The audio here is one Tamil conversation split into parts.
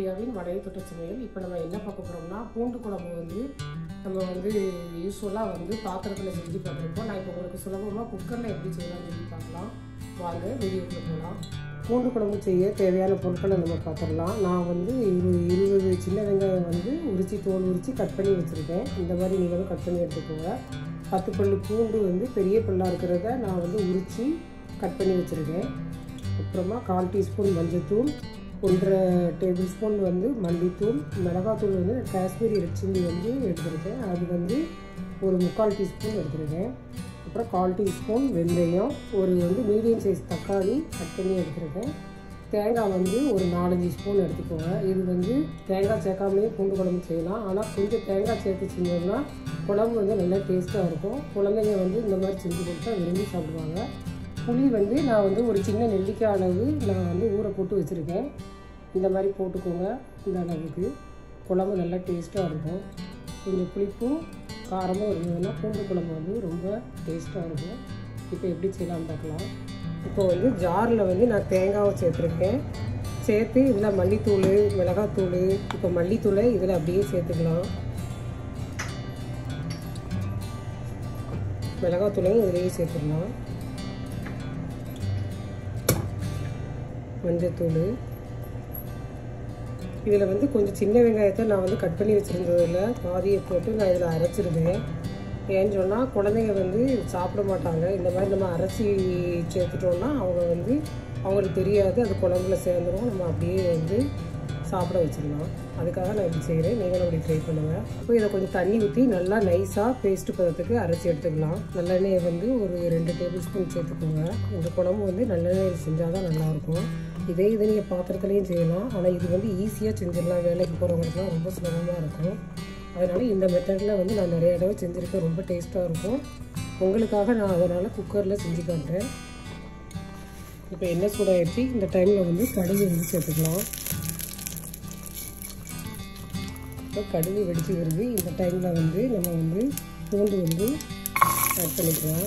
ஐயாவின் வடை தொட்ட சமையல். இப்போ நம்ம என்ன பார்க்க போகிறோம்னா, பூண்டு குழம்பு வந்து நம்ம வந்து யூஸ்வலாக வந்து பாத்திரத்தில் செஞ்சு பார்த்துருப்போம். நான் இப்போ உங்களுக்கு சுலபமாக குக்கரில் எப்படி செய்யலாம்னு சொல்லி பார்க்கலாம். வாங்க வீடியோக்குள்ளே போகலாம். பூண்டு குழம்பு செய்ய தேவையான பொருட்களை நம்ம பார்த்துடலாம். நான் வந்து 20 சின்ன வெங்காயம் வந்து தோல் உரித்து கட் பண்ணி வச்சுருக்கேன். இந்த மாதிரி நீங்களும் கட் பண்ணி எடுத்துக்கோங்க. 10 பல்லு பூண்டு வந்து பெரிய பல்லாக இருக்கிறத நான் வந்து உரித்து கட் பண்ணி வச்சுருக்கேன். அப்புறமா 1/4 டீஸ்பூன் மஞ்சள்தூள், 1.5 டேபிள் ஸ்பூன் வந்து மல்லித்தூள், மிளகாத்தூள் வந்து காஷ்மீரி ரெட் சில்லி வந்து எடுத்துருக்கேன். அது வந்து ஒரு 3/4 டீஸ்பூன் எடுத்துருக்கேன். அப்புறம் 1/4 டீஸ்பூன் வெந்தயம், ஒரு வந்து மீடியம் சைஸ் தக்காளி கட் பண்ணி எடுத்துருக்கேன். தேங்காய் வந்து ஒரு 4-5 ஸ்பூன் எடுத்துக்கோங்க. இது வந்து தேங்காய் சேர்க்காமலே பூண்டு குழம்பு செய்யலாம். ஆனால் கொஞ்சம் தேங்காய் சேர்த்து செஞ்சோம்னா குழம்பு வந்து நல்லா டேஸ்ட்டாக இருக்கும். குழந்தைங்க வந்து இந்த மாதிரி செஞ்சு கொடுத்தா விரும்பி சாப்பிடுவாங்க. புளி வந்து நான் வந்து ஒரு சின்ன நெல்லிக்காய் அளவு நான் வந்து ஊற போட்டு வச்சுருக்கேன். இந்த மாதிரி போட்டுக்கோங்க. இந்த அளவுக்கு குழம்பு நல்லா டேஸ்ட்டாக இருக்கும். கொஞ்சம் புளிப்பும் காரமும் இருந்ததுன்னா பூண்டு குழம்பு வந்து ரொம்ப டேஸ்ட்டாக இருக்கும். இப்போ எப்படி செய்யலாம்னு பார்க்கலாம். இப்போ வந்து ஜாரில் வந்து நான் தேங்காவை சேர்த்துருக்கேன். சேர்த்து இதில் மல்லித்தூள், மிளகாத்தூள், இப்போ மல்லித்தூளை இதில் அப்படியே சேர்த்துக்கலாம். மிளகாத்தூளையும் இதிலேயே சேர்த்துக்கலாம். மஞ்சத்தூள், இதில் வந்து கொஞ்சம் சின்ன வெங்காயத்தை நான் வந்து கட் பண்ணி வச்சுருந்ததில் பாதியை போட்டு நான் இதில் அரைச்சிருந்தேன். ஏன்னு சொன்னால் குழந்தைங்க வந்து சாப்பிட மாட்டாங்க. இந்த மாதிரி நம்ம அரைச்சி சேர்த்துட்டோம்னா அவங்க வந்து அவங்களுக்கு தெரியாது, அது குழம்புல சேர்ந்துடும். நம்ம அப்படியே வந்து சாப்பிட வச்சிடலாம். அதுக்காக நான் இப்படி செய்கிறேன். நீங்களும் அப்படி ட்ரை பண்ணுவேன். இப்போ இதை கொஞ்சம் தண்ணி ஊற்றி நல்லா நைஸாக பேஸ்ட்டு பதத்துக்கு அரைச்சி எடுத்துக்கலாம். நல்லெண்ணெயை வந்து ஒரு 2 டேபிள் ஸ்பூன் சேர்த்துக்கோங்க. இந்த குழம்பு வந்து நல்லெண்ணெயில் செஞ்சால் தான் நல்லாயிருக்கும். இதை நீங்கள் பாத்திரத்துலேயும் செய்யலாம். ஆனால் இது வந்து ஈஸியாக செஞ்சிடலாம். வேலைக்கு போகிறவங்களுக்குலாம் ரொம்ப சுலபமாக இருக்கும். அதனால் இந்த மெத்தடில் வந்து நான் நிறைய தடவை செஞ்சுருக்கேன். ரொம்ப டேஸ்ட்டாக இருக்கும். உங்களுக்காக நான் அதனால் குக்கரில் செஞ்சு காட்டுறேன். இப்போ எண்ணெய் சூடாகிடுச்சு. இந்த டைமில் வந்து கடுகு வந்து சேர்த்துக்கலாம். இப்போ கடுகு வெடிச்சு வருது. இந்த டைமில் வந்து நம்ம வந்து பூண்டு வந்து ஆட் பண்ணிக்கலாம்.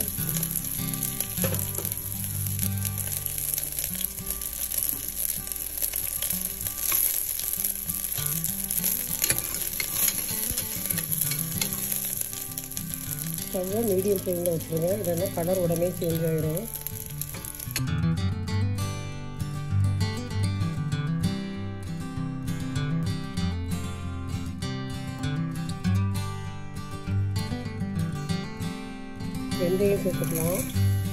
ஸ்டவ்வை மீடியம் ஃப்ளேமில் வச்சுருங்க. இல்லைன்னா கலர் உடனே சேஞ்ச் ஆகிடும். வெந்தயம் சேர்த்துக்கலாம்.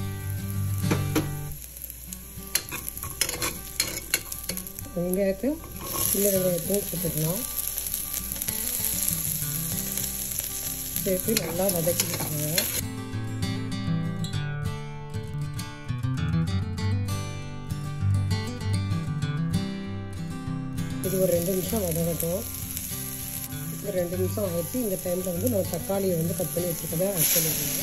வெங்காயத்தை சின்ன வெங்காயத்தையும் சேர்த்துக்கலாம். சேர்த்து நல்லா வதக்கிக்கோங்க. இது ஒரு 2 நிமிஷம் வதங்கட்டும். 2 நிமிஷம் ஆகிடுச்சு. இந்த டைமில் வந்து நம்ம தக்காளியை வந்து கட் பண்ணி வச்சுருக்கதை ஆட் பண்ணிக்கலாம்.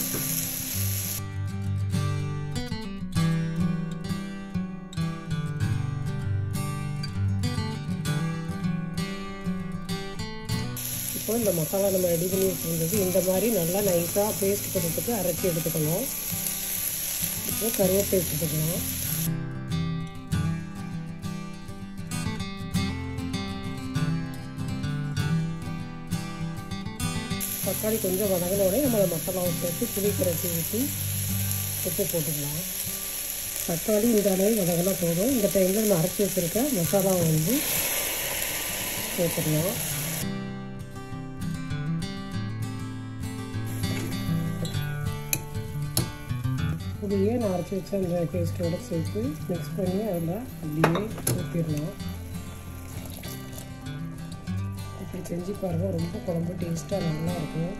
இப்போ இந்த மசாலா நம்ம ரெடி பண்ணி வச்சுருந்தது இந்த மாதிரி நல்லா நைஸாக பேஸ்ட் பண்ணுறதுக்கு அரைச்சி எடுத்துக்கணும். இப்போ கருவேப்பிலை எடுத்துக்கலாம். தக்காளி கொஞ்சம் வதங்கின உடனே நம்ம மசாலாவை சேர்த்து புளி கரைச்சி ஊற்றி உப்பு போட்டுக்கலாம். தக்காளி இந்த அளவு வதங்கினா போதும். இந்த டைமில் நம்ம அரைச்சி வச்சுருக்க மசாலாவை வந்து சேர்த்துக்கலாம். புளியே நான் அரைச்சி வச்ச அந்த பேஸ்ட்டோடு சேர்த்து மிக்ஸ் பண்ணி அதில் அப்படியே ஊற்றிடலாம். இப்படி செஞ்சு பாருங்கள். ரொம்ப குழம்பு டேஸ்ட்டாக நல்லாயிருக்கும்.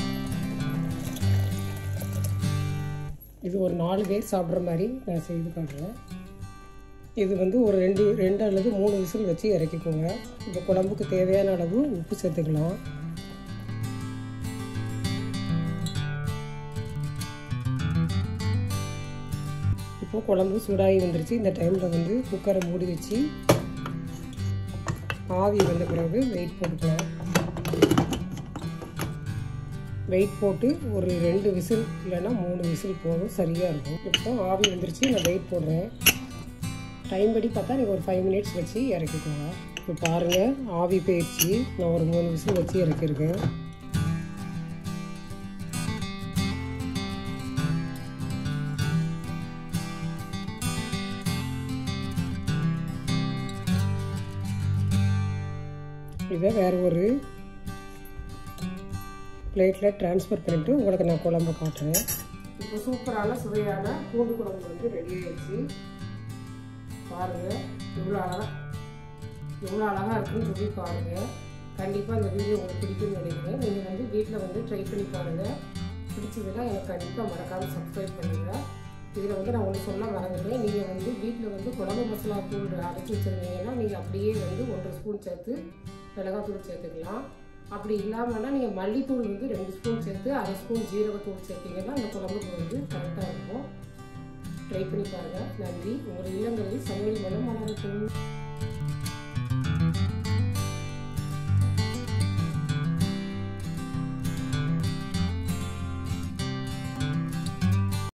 இது ஒரு 4 பேர் சாப்பிட்ற மாதிரி நான் செய்து காட்டுறேன். இது வந்து ஒரு 2 அல்லது 3 விசில் வச்சு இறக்கிக்கோங்க. இப்போ குழம்புக்கு தேவையான அளவு உப்பு சேர்த்துக்கலாம். இப்போது குழம்பு சூடாகி வந்துருச்சு. இந்த டைமில் வந்து குக்கரை மூடி வச்சு ஆவி வந்த பிறகு வெயிட் போட்டுக்கலாம். வெயிட் போட்டு ஒரு 2 விசில் இல்லைன்னா 3 விசில் போதும், சரியாக இருக்கும். இப்போ ஆவி வந்துருச்சு. நான் வெயிட் போடுறேன். டைம் படி பார்த்தா நீங்கள் ஒரு 5 மினிட்ஸ் வச்சு இறக்கிக்கோங்க. இப்போ பாருங்கள் ஆவி போயிடுச்சு. நான் ஒரு 3 விசில் வச்சு இறக்கியிருக்கேன். இதை வேறு ஒரு பிளேட்டில் ட்ரான்ஸ்ஃபர் பண்ணிவிட்டு உங்களுக்கு நான் குழம்பு காட்டுறேன். இப்போ சூப்பரான சுவையான பூண்டு குழம்பு வந்து ரெடி ஆகிடுச்சு. பாருங்கள் எவ்வளோ அழகாக இருக்குன்னு சொல்லி பாருங்கள். கண்டிப்பாக இந்த வீடியோ உங்களுக்கு பிடிக்கும்னு நினைக்கிறேன். நீங்கள் வந்து வீட்டில் வந்து ட்ரை பண்ணி பாருங்கள். பிடிச்சதுன்னா எனக்கு கண்டிப்பாக மறக்காமல் சப்ஸ்கிரைப் பண்ணுங்கள். இதில் வந்து நான் ஒன்று சொல்ல மறந்துட்டேன். நீங்கள் வந்து வீட்டில் வந்து குழம்பு மசாலா தூள் அரைச்சி வச்சுருந்தீங்கன்னா நீங்கள் அப்படியே வந்து 1 ஸ்பூன் சேர்த்து மிளகாத்தூள் சேர்த்துக்கலாம். அப்படி இல்லாமல்னா நீங்கள் மல்லித்தூள் வந்து 2 ஸ்பூன் சேர்த்து 1/2 ஸ்பூன் ஜீரகத்தூள் சேர்த்திங்கன்னா அந்த குழம்புக்கு வந்து கரெக்டாக இருக்கும். ட்ரை பண்ணி பாருங்கள். நன்றி. உங்கள் இல்லங்களில் சமையல் மனம் மலரட்டும்.